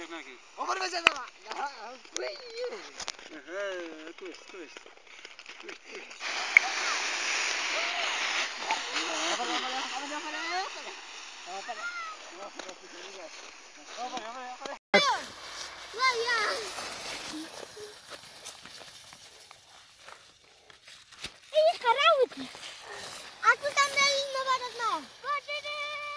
lagi. Over macam apa? Wih. Kuis. Ini karawat. Aku tambah 5 barat no.